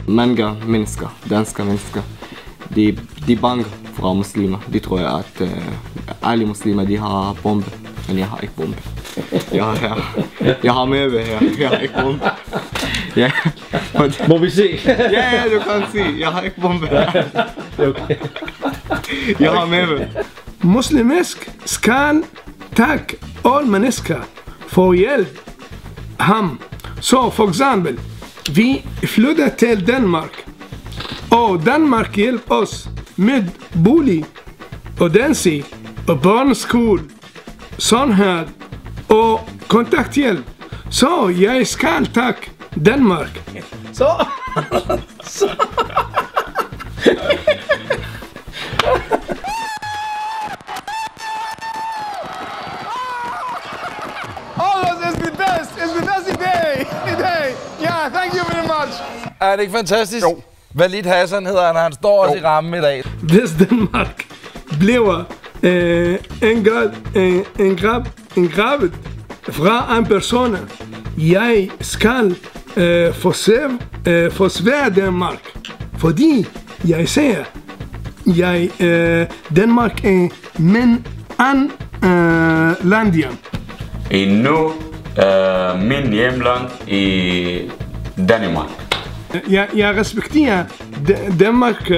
Mange mennesker, danske mennesker, de er bange for muslimer. De tror at alle muslimer de har bombe, men jeg har ikke bombe. Jeg har med her, jeg har ikke bombe. Ja. Må vi se? Ja, du kan se, jeg har ikke bombe. Okay. Jeg har med. Muslimsk skal takke alle mennesker for hjælp ham. Så for eksempel, vi flytter til Danmark, og Danmark hjælper os med bolig, uddannelse og børneskole, sundhed og kontakthjælp. Så jeg skal takke Danmark. Så. It's the best day. Yeah, thank you very much. Er det ikke fantastisk? Jo. Walid Hassan hedder han, og han står også i rammen i dag. Hvis Danmark bliver engravet fra en person, jeg skal forsvare Danmark. Fordi jeg siger, Danmark er min land. Nu min hjemland i Danmark. Jeg respekterer Danmark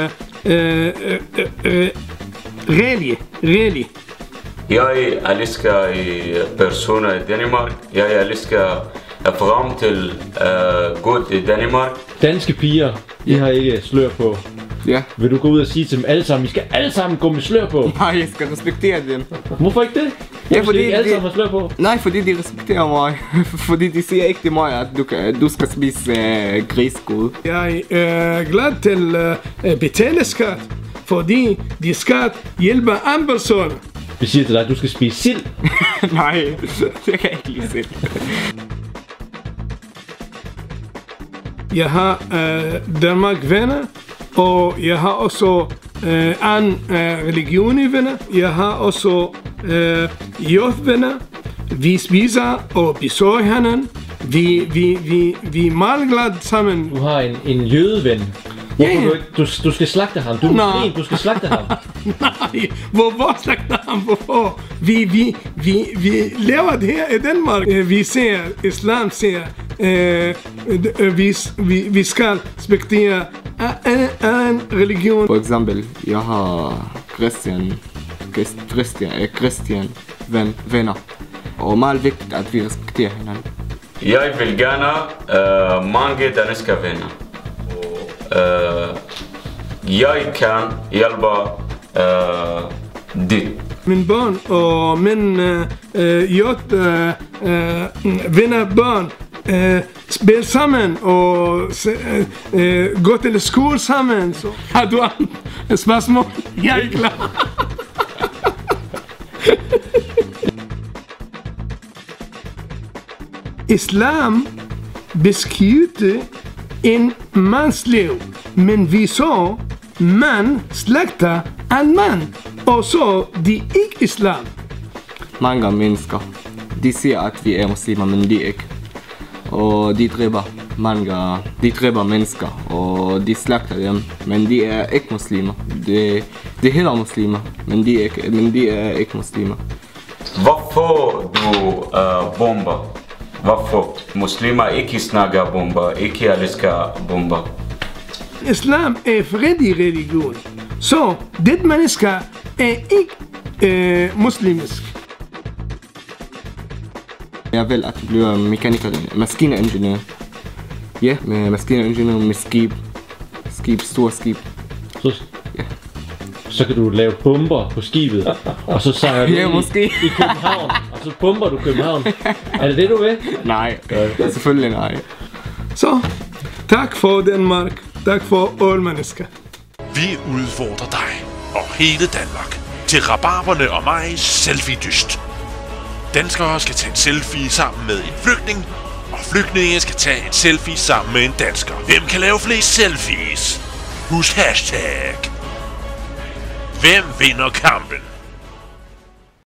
really. Jeg elsker personer i Danmark. Jeg elsker frem til godt i Danmark. Danske piger, I har ikke slør på. Ja. Vil du gå ud og sige til dem alle sammen, I skal alle sammen gå med slør på? Nej, jeg skal respektere dem. Hvorfor ikke det? Ja, fordi ikke alle sammen har slør på? Nej, fordi de respekterer mig. Fordi de siger ikke til mig, at du skal spise griskål. Jeg er glad til betale skat, fordi de skat hjælper en person. Vi siger til dig, at du skal spise sild. Nej, det kan jeg ikke lide sild. Jeg har Danmark venner, og jeg har også en religion i venner. Jeg har også jødvenner. Vi spiser og besøger hinanden. Vi er meget glade sammen. Du har en jødeven. Du skal slagte ham. Du er muslim, du skal slagte ham. Nej, hvorfor slagte ham? Hvorfor? Vi lever det her i Danmark. Vi ser, islam ser, vi skal respektere en religion. For eksempel, jeg har Christian venner. Og meget vigtigt, at vi respekterer hinanden. Jeg vil gerne mange danske venner. Jeg kan hjælpe dit. Min børn og min venner børn spiller sammen og går til skole sammen. Så har du et spørgsmål? Jeg er klar. Islam beskytter en mands liv, men vi så man slagter en mand, og så de ikke islam. Mange mennesker, de siger at vi er muslimer, men de ikke. Og de dræber mennesker, og de slagter dem, men de er ikke muslimer. De hedder muslimer, men de er ikke muslimer. Hvorfor du bomber? Hvorfor muslimer ikke snakker bomber, ikke elsker bomber? Islam er fredelig religion, så det menneske er ikke muslimsk. Jeg vil at blive mekaniker, maskiningeniør. Ja, med maskiningeniør med skib, store skib. Så kan du lave bomber på skibet, og så sejrer du i København, og så bomber du København. Er det det, du vil? Nej, selvfølgelig nej. Så, tak for Danmark. Tak for alle mennesker. Vi udfordrer dig og hele Danmark til rabarberne og mig selfie-dyst. Danskere skal tage en selfie sammen med en flygtning, og flygtninge skal tage en selfie sammen med en dansker. Hvem kan lave flest selfies? Husk hashtag. Hvem vinder kampen?